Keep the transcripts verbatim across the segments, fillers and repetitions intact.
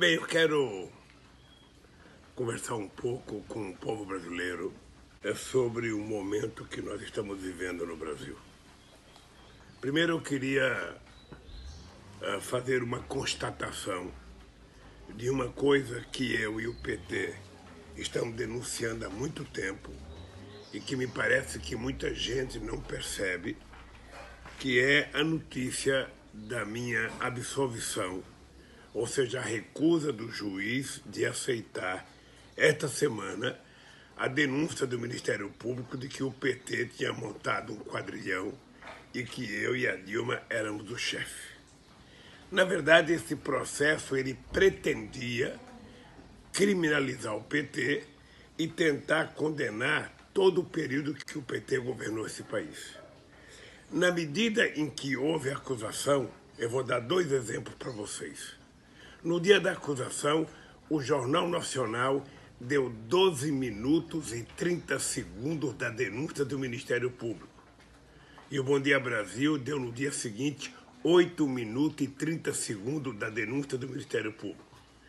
Bem, eu quero conversar um pouco com o povo brasileiro sobre o momento que nós estamos vivendo no Brasil. Primeiro eu queria uh, fazer uma constatação de uma coisa que eu e o P T estamos denunciando há muito tempo e que me parece que muita gente não percebe, que é a notícia da minha absolvição, ou seja, a recusa do juiz de aceitar esta semana a denúncia do Ministério Público de que o P T tinha montado um quadrilhão e que eu e a Dilma éramos o chefe. Na verdade, esse processo ele pretendia criminalizar o P T e tentar condenar todo o período que o P T governou esse país. Na medida em que houve acusação, eu vou dar dois exemplos para vocês. No dia da acusação, o Jornal Nacional deu doze minutos e trinta segundos da denúncia do Ministério Público. E o Bom Dia Brasil deu no dia seguinte oito minutos e trinta segundos da denúncia do Ministério Público.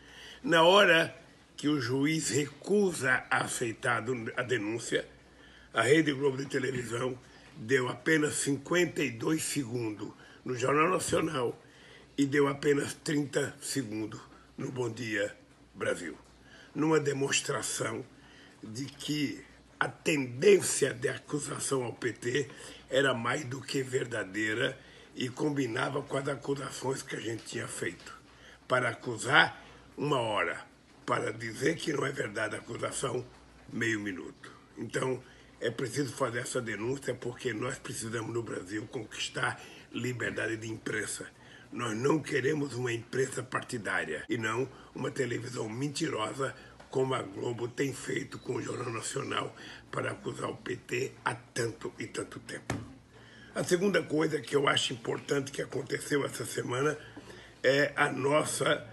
Na hora que o juiz recusa a aceitar a denúncia, a Rede Globo de televisão deu apenas cinquenta e dois segundos no Jornal Nacional e deu apenas trinta segundos no Bom Dia Brasil, numa demonstração de que a tendência de acusação ao P T era mais do que verdadeira e combinava com as acusações que a gente tinha feito. Para acusar, uma hora. Para dizer que não é verdade a acusação, meio minuto. Então, é preciso fazer essa denúncia porque nós precisamos no Brasil conquistar liberdade de imprensa. Nós não queremos uma imprensa partidária e não uma televisão mentirosa como a Globo tem feito com o Jornal Nacional para acusar o P T há tanto e tanto tempo. A segunda coisa que eu acho importante que aconteceu essa semana é a nossa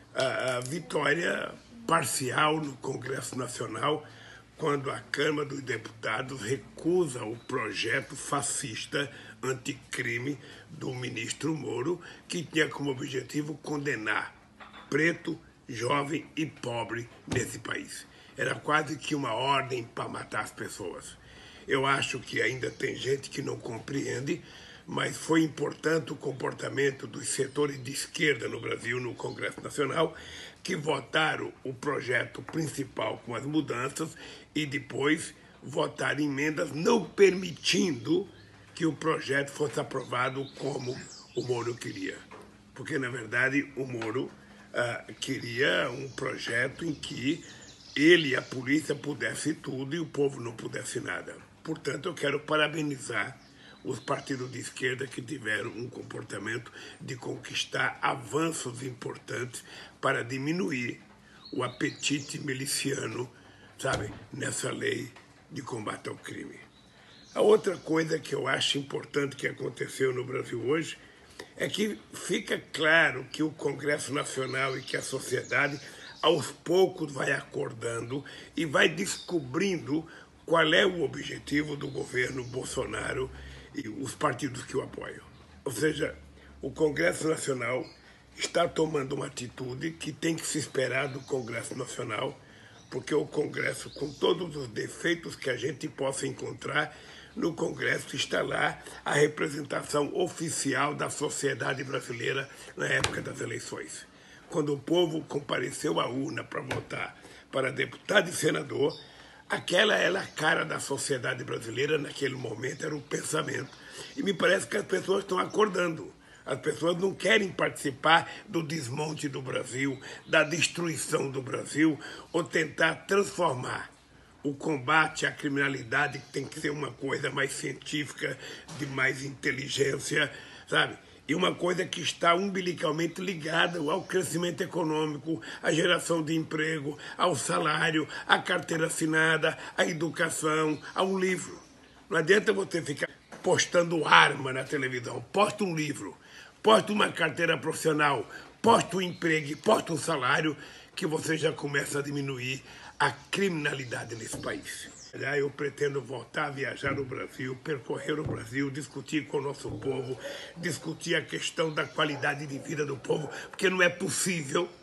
a, a vitória parcial no Congresso Nacional, quando a Câmara dos Deputados recusa o projeto fascista anticrime do ministro Moro, que tinha como objetivo condenar preto, jovem e pobre nesse país. Era quase que uma ordem para matar as pessoas. Eu acho que ainda tem gente que não compreende, mas foi importante o comportamento dos setores de esquerda no Brasil, no Congresso Nacional, que votaram o projeto principal com as mudanças e depois votaram emendas não permitindo que o projeto fosse aprovado como o Moro queria. Porque, na verdade, o Moro uh, queria um projeto em que ele e a polícia pudessem tudo e o povo não pudesse nada. Portanto, eu quero parabenizar os partidos de esquerda que tiveram um comportamento de conquistar avanços importantes para diminuir o apetite miliciano, sabe, nessa lei de combate ao crime. A outra coisa que eu acho importante que aconteceu no Brasil hoje é que fica claro que o Congresso Nacional e que a sociedade, aos poucos, vai acordando e vai descobrindo qual é o objetivo do governo Bolsonaro e os partidos que o apoiam. Ou seja, o Congresso Nacional está tomando uma atitude que tem que se esperar do Congresso Nacional, porque o Congresso, com todos os defeitos que a gente possa encontrar, no Congresso está lá a representação oficial da sociedade brasileira na época das eleições. Quando o povo compareceu à urna para votar para deputado e senador, aquela era a cara da sociedade brasileira naquele momento, era o pensamento. E me parece que as pessoas estão acordando. As pessoas não querem participar do desmonte do Brasil, da destruição do Brasil, ou tentar transformar o combate à criminalidade, que tem que ser uma coisa mais científica, de mais inteligência, sabe? E uma coisa que está umbilicalmente ligada ao crescimento econômico, à geração de emprego, ao salário, à carteira assinada, à educação, ao livro. Não adianta você ficar postando arma na televisão. Posta um livro, posta uma carteira profissional, posta um emprego, posta um salário, que você já começa a diminuir a criminalidade nesse país. Eu pretendo voltar a viajar no Brasil, percorrer o Brasil, discutir com o nosso povo, discutir a questão da qualidade de vida do povo, porque não é possível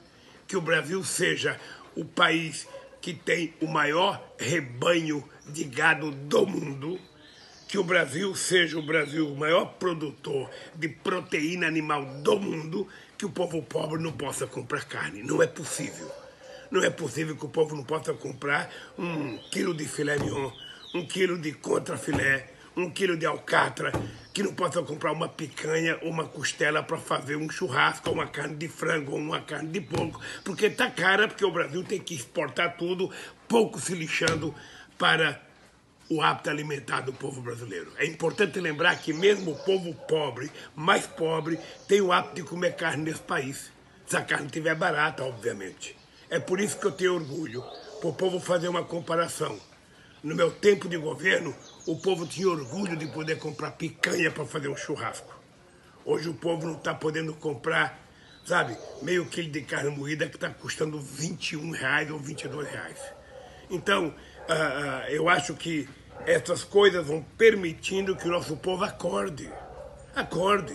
que o Brasil seja o país que tem o maior rebanho de gado do mundo, que o Brasil seja o Brasil o maior produtor de proteína animal do mundo, que o povo pobre não possa comprar carne. Não é possível. Não é possível que o povo não possa comprar um quilo de filé mignon, um quilo de contrafilé, um quilo de alcatra, que não possa comprar uma picanha ou uma costela para fazer um churrasco, ou uma carne de frango, ou uma carne de porco, porque está cara, porque o Brasil tem que exportar tudo, pouco se lixando para o hábito alimentar do povo brasileiro. É importante lembrar que mesmo o povo pobre, mais pobre, tem o hábito de comer carne nesse país, se a carne estiver barata, obviamente. É por isso que eu tenho orgulho, para o povo fazer uma comparação. No meu tempo de governo, o povo tinha orgulho de poder comprar picanha para fazer um churrasco. Hoje o povo não está podendo comprar, sabe, meio quilo de carne moída que está custando vinte e um reais ou vinte e dois reais. Então, uh, uh, eu acho que essas coisas vão permitindo que o nosso povo acorde. Acorde.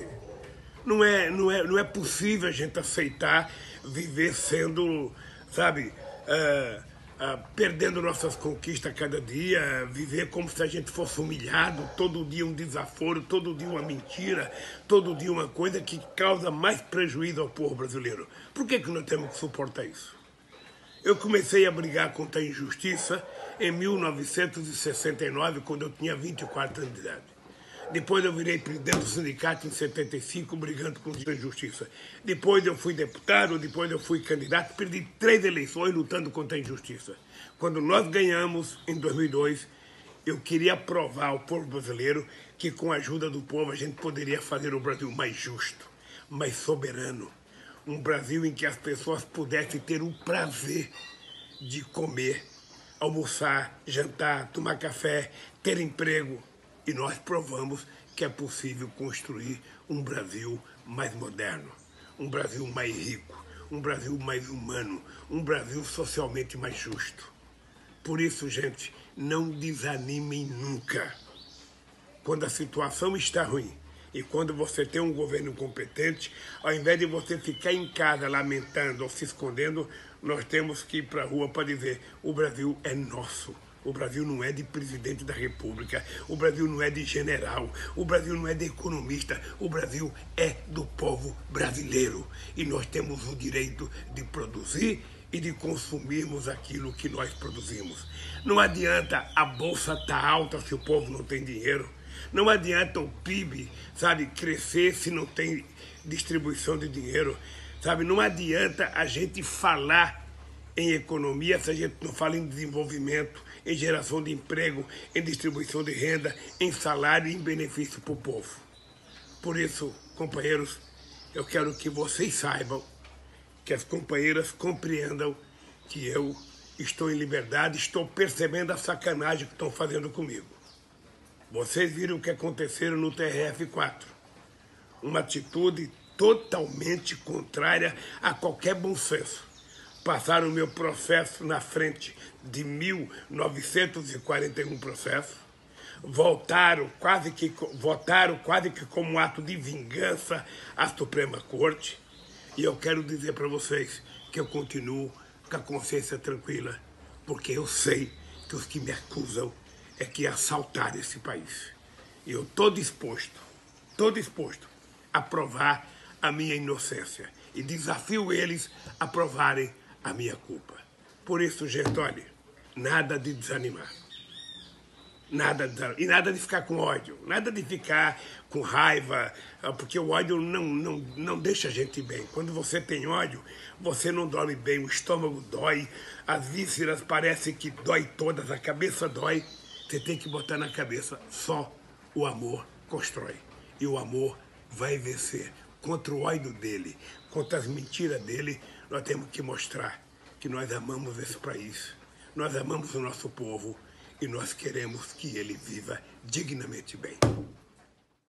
Não é, não é, não é possível a gente aceitar viver sendo, sabe, uh, Uh, perdendo nossas conquistas a cada dia, viver como se a gente fosse humilhado, todo dia um desaforo, todo dia uma mentira, todo dia uma coisa que causa mais prejuízo ao povo brasileiro. Por que que nós temos que suportar isso? Eu comecei a brigar contra a injustiça em mil novecentos e sessenta e nove, quando eu tinha vinte e quatro anos de idade. Depois eu virei presidente do sindicato em setenta e cinco, brigando contra a injustiça. Depois eu fui deputado, depois eu fui candidato, perdi três eleições lutando contra a injustiça. Quando nós ganhamos, em dois mil e dois, eu queria provar ao povo brasileiro que com a ajuda do povo a gente poderia fazer o Brasil mais justo, mais soberano. Um Brasil em que as pessoas pudessem ter o prazer de comer, almoçar, jantar, tomar café, ter emprego. E nós provamos que é possível construir um Brasil mais moderno, um Brasil mais rico, um Brasil mais humano, um Brasil socialmente mais justo. Por isso, gente, não desanimem nunca. Quando a situação está ruim e quando você tem um governo competente, ao invés de você ficar em casa lamentando ou se escondendo, nós temos que ir para a rua para dizer: o Brasil é nosso. O Brasil não é de presidente da República, o Brasil não é de general, o Brasil não é de economista, o Brasil é do povo brasileiro. E nós temos o direito de produzir e de consumirmos aquilo que nós produzimos. Não adianta a bolsa estar alta se o povo não tem dinheiro. Não adianta o P I B, sabe, crescer se não tem distribuição de dinheiro. Sabe, não adianta a gente falar em economia se a gente não fala em desenvolvimento, em geração de emprego, em distribuição de renda, em salário e em benefício para o povo. Por isso, companheiros, eu quero que vocês saibam, que as companheiras compreendam que eu estou em liberdade, estou percebendo a sacanagem que estão fazendo comigo. Vocês viram o que aconteceu no T R F quatro. Uma atitude totalmente contrária a qualquer bom senso. Passaram o meu processo na frente de mil novecentos e quarenta e um processos, voltaram quase que, votaram quase que como um ato de vingança à Suprema Corte, e eu quero dizer para vocês que eu continuo com a consciência tranquila, porque eu sei que os que me acusam é que assaltaram esse país. E eu estou disposto, estou disposto a provar a minha inocência, e desafio eles a provarem a minha culpa. Por isso, gente, olha, nada de desanimar. Nada de desanimar. E nada de ficar com ódio. Nada de ficar com raiva, porque o ódio não, não, não deixa a gente bem. Quando você tem ódio, você não dorme bem, o estômago dói, as vísceras parecem que dói todas, a cabeça dói. Você tem que botar na cabeça, só o amor constrói. E o amor vai vencer. Contra o ódio dele, contra as mentiras dele, nós temos que mostrar que nós amamos esse país, nós amamos o nosso povo e nós queremos que ele viva dignamente bem.